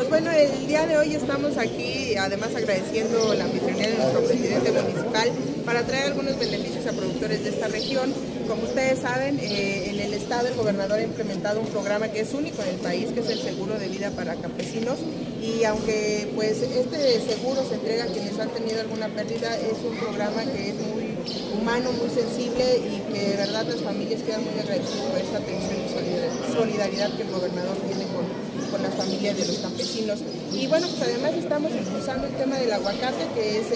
Pues bueno, el día de hoy estamos aquí, además agradeciendo la anfitrionía de nuestro presidente municipal para traer algunos beneficios a productores de esta región. Como ustedes saben, en el estado el gobernador ha implementado un programa que es único en el país, que es el seguro de vida para campesinos, y aunque pues este seguro se entrega a quienes han tenido alguna pérdida, es un programa que es muy humano, muy sensible y que de verdad las familias quedan muy agradecidas por esta atención y solidaridad que el gobernador tiene con las familias de los campesinos. Y bueno, pues además estamos impulsando el tema del aguacate, que es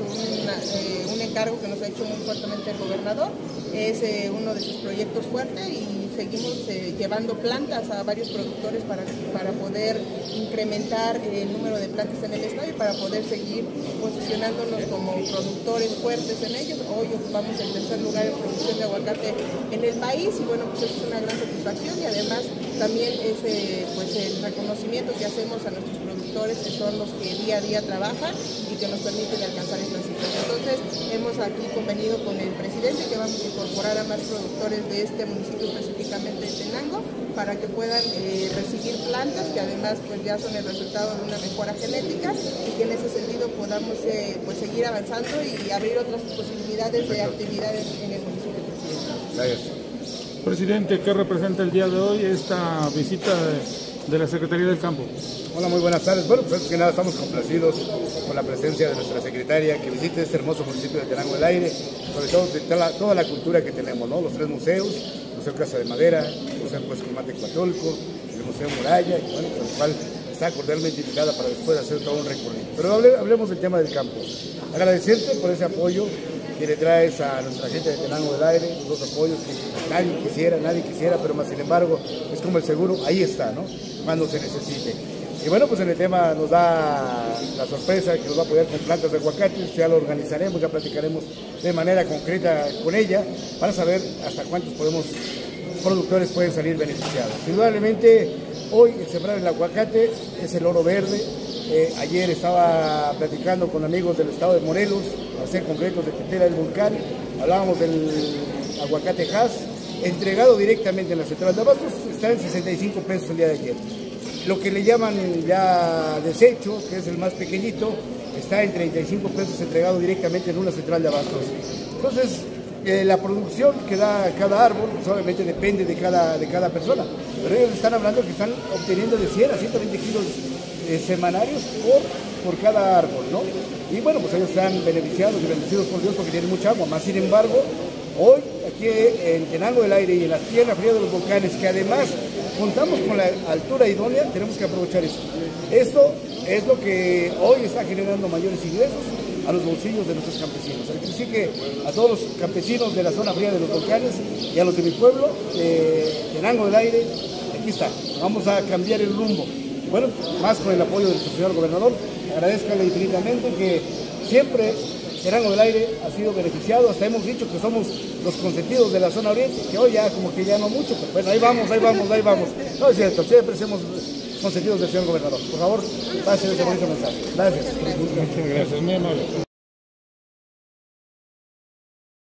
un encargo que nos ha hecho muy fuertemente el gobernador. Es uno de sus proyectos fuertes y seguimos llevando plantas a varios productores para poder incrementar el número de plantas en el estado y para poder seguir posicionándonos como productores fuertes en ellos. Hoy ocupamos el tercer lugar en producción de aguacate en el país y bueno, pues eso es una gran satisfacción y además también es pues el reconocimiento que hacemos a nuestros productores, que son los que día a día trabajan y que nos permiten alcanzar estas cifras. Entonces hemos aquí convenido con el presidente que vamos a incorporar a más productores de este municipio, específicamente de Tenango, para que puedan recibir plantas que además pues ya son el resultado de una mejora genética y que en ese sentido podamos pues seguir avanzando y abrir otras posibilidades de actividades en el municipio. Gracias. Presidente, ¿qué representa el día de hoy esta visita de la Secretaría del Campo? Hola, muy buenas tardes. Bueno, pues antes que nada estamos complacidos con la presencia de nuestra secretaria que visite este hermoso municipio de Tenango del Aire, sobre todo de toda la cultura que tenemos, ¿no? Los tres museos, el Museo Casa de Madera, el Museo Cuescomate Cuatolco, el Museo Muralla, y bueno, pues, el cual está cordialmente invitada para después hacer todo un recorrido. Pero hablemos del tema del campo. Agradecerte por ese apoyo que le traes a nuestra gente de Tenango del Aire, los dos apoyos que nadie quisiera, pero más sin embargo es como el seguro, ahí está, ¿no? Cuando se necesite. Y bueno, pues en el tema nos da la sorpresa que nos va a apoyar con plantas de aguacates, ya lo organizaremos, ya platicaremos de manera concreta con ella para saber hasta cuántos productores pueden salir beneficiados. Indudablemente hoy el sembrar el aguacate es el oro verde. Ayer estaba platicando con amigos del estado de Morelos, para ser concretos de Tetela del Volcán, hablábamos del aguacate Hass, entregado directamente en la central de abastos, está en 65 pesos el día de ayer. Lo que le llaman ya desecho, que es el más pequeñito, está en 35 pesos entregado directamente en una central de abastos. Entonces, la producción que da cada árbol, pues obviamente depende de cada persona, pero ellos están hablando que están obteniendo de 100 a 120 kilos semanarios por cada árbol, ¿no? Y bueno, pues ellos están beneficiados y bendecidos por Dios porque tienen mucha agua, más sin embargo, hoy aquí en Tenango del Aire y en la tierra fría de los volcanes, que además contamos con la altura idónea, tenemos que aprovechar esto. Esto es lo que hoy está generando mayores ingresos a los bolsillos de nuestros campesinos. Así que a todos los campesinos de la zona fría de los volcanes y a los de mi pueblo, Tenango del Aire, aquí está, vamos a cambiar el rumbo. Bueno, más con el apoyo del señor gobernador, agradezcanle infinitamente que siempre Tenango del Aire ha sido beneficiado, hasta hemos dicho que somos los consentidos de la zona oriente, que hoy ya como que ya no mucho, pero bueno, ahí vamos. No es cierto, siempre somos consentidos del señor gobernador. Por favor, pasen ese bonito mensaje. Gracias. Muchas gracias, muy amable.